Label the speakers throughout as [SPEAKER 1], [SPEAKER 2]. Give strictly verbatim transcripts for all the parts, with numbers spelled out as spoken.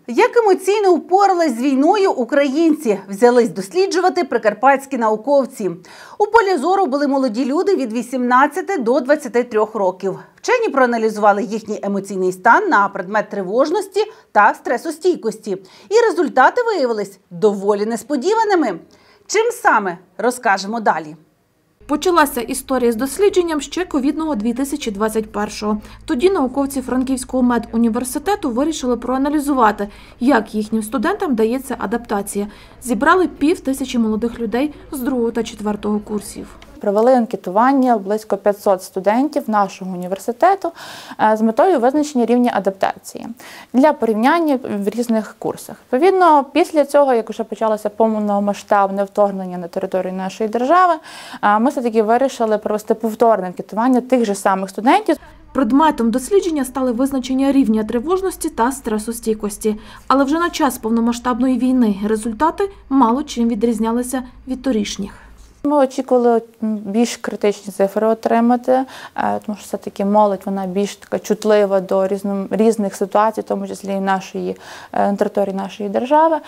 [SPEAKER 1] Як емоційно впорались з війною українці, взялись досліджувати прикарпатські науковці. У полі зору були молоді люди від вісімнадцяти до двадцяти трьох років. Вчені проаналізували їхній емоційний стан на предмет тривожності та стресостійкості. І результати виявились доволі несподіваними. Чим саме, розкажемо далі.
[SPEAKER 2] Почалася історія з дослідженням ще ковідного дві тисячі двадцять першого. Тоді науковці Франківського медуніверситету вирішили проаналізувати, як їхнім студентам дається адаптація. Зібрали пів тисячі молодих людей з другого та четвертого курсів.
[SPEAKER 3] Провели анкетування близько п'ятсот студентів нашого університету з метою визначення рівня адаптації для порівняння в різних курсах. Відповідно, після цього, як вже почалося повномасштабне вторгнення на територію нашої держави, ми все-таки вирішили провести повторне анкетування тих же самих студентів.
[SPEAKER 2] Предметом дослідження стали визначення рівня тривожності та стресостійкості. Але вже на час повномасштабної війни результати мало чим відрізнялися від торішніх.
[SPEAKER 3] Ми очікували більш критичні цифри отримати, тому що все-таки молодь, вона більш така чутлива до різних ситуацій, в тому числі і нашої, на території нашої держави.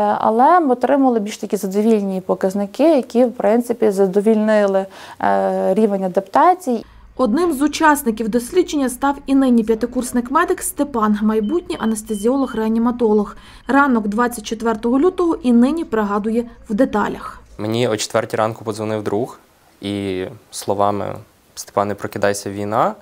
[SPEAKER 3] Але ми отримали більш такі задовільні показники, які, в принципі, задовільнили рівень адаптації.
[SPEAKER 2] Одним з учасників дослідження став і нині п'ятикурсник-медик Степан, майбутній анестезіолог-реаніматолог. Ранок двадцять четвертого лютого і нині пригадує в деталях.
[SPEAKER 4] Мені о четвертій ранку подзвонив друг і словами «Степане, прокидайся, війна»,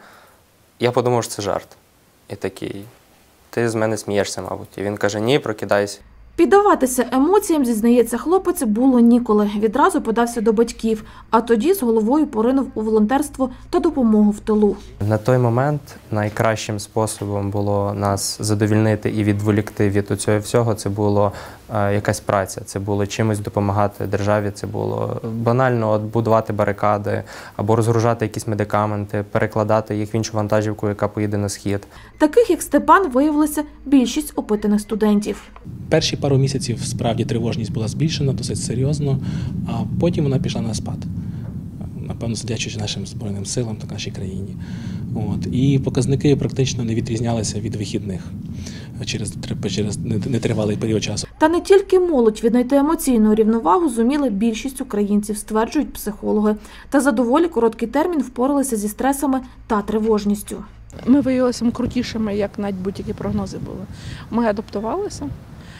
[SPEAKER 4] я подумав, що це жарт. І такий, ти з мене смієшся, мабуть. І він каже, ні, прокидайся.
[SPEAKER 2] Піддаватися емоціям, зізнається хлопець, було ніколи. Відразу подався до батьків, а тоді з головою поринув у волонтерство та допомогу в тилу.
[SPEAKER 4] На той момент найкращим способом було нас задовільнити і відволікти від цього всього, це було е, якась праця, це було чимось допомагати державі, це було банально от, будувати барикади або розгружати якісь медикаменти, перекладати їх в іншу вантажівку, яка поїде на схід.
[SPEAKER 2] Таких, як Степан, виявилося більшість опитаних студентів.
[SPEAKER 5] Перші пару місяців справді тривожність була збільшена досить серйозно, а потім вона пішла на спад. Напевно, завдячуючи нашим Збройним силам та нашій країні. От. І показники практично не відрізнялися від вихідних через, через нетривалий період часу.
[SPEAKER 2] Та не тільки молодь віднайти емоційну рівновагу зуміли більшість українців, стверджують психологи. Та за доволі короткий термін впоралися зі стресами та тривожністю.
[SPEAKER 6] Ми виявилися крутішими, як навіть будь-які прогнози були. Ми адаптувалися.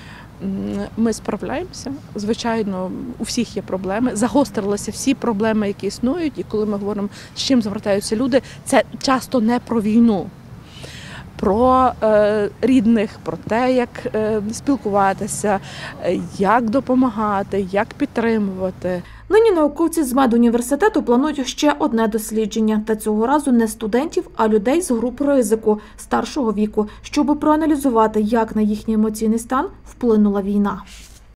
[SPEAKER 6] Ми справляємося. Звичайно, у всіх є проблеми. Загострилися всі проблеми, які існують. І коли ми говоримо, з чим звертаються люди, це часто не про війну, про е, рідних, про те, як е, спілкуватися, як допомагати, як підтримувати.
[SPEAKER 2] Нині науковці з медуніверситету планують ще одне дослідження. Та цього разу не студентів, а людей з груп ризику старшого віку, щоб проаналізувати, як на їхній емоційний стан вплинула війна.